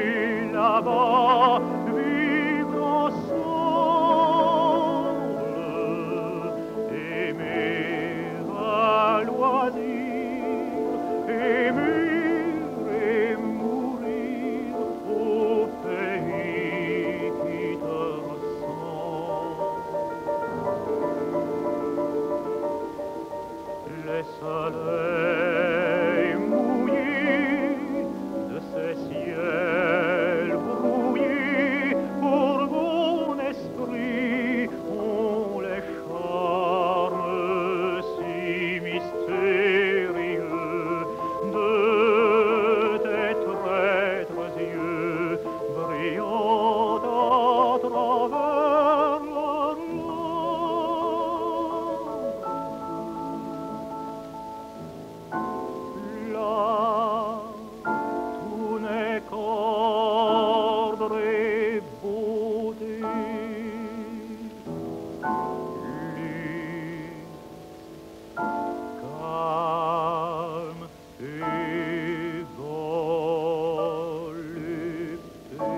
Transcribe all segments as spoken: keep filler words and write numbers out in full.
là-bas, vivre ensemble, aimer à loisir, aimer et mourir au pays qui te ressemble. Les soleils mouillés de ces ciels brouillés pour mon esprit ont les charmes si mystérieux de tes traîtres yeux brillant à travers leur là, tout n'est qu'ordre et beauté, lutte, calme et volupté.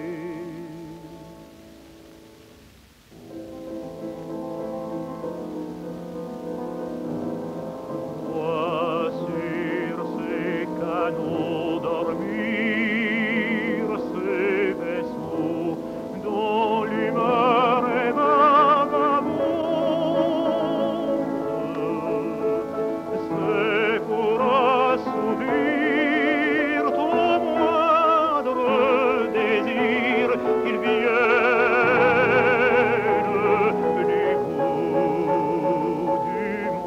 Vois sur ces canaux dormir ces vaisseaux dont l'humeur est vagabonde. C'est pour assouvir ton moindre désir qu'ils viennent du bout du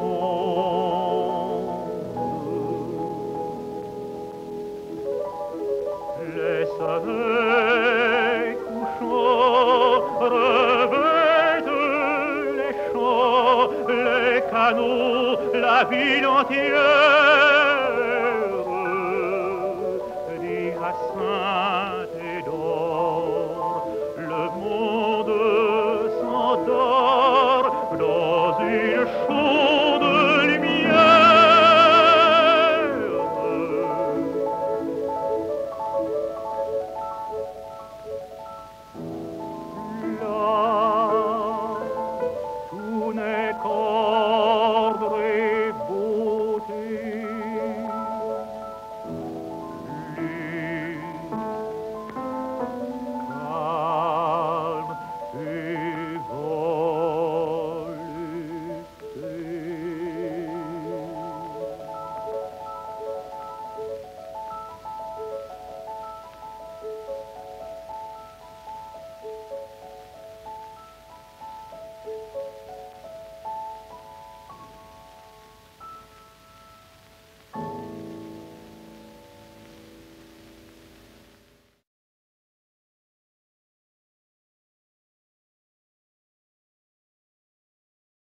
monde. Les soleils couchants revêtent les champs, les canaux, la ville entière d'hyacinthe et d'or.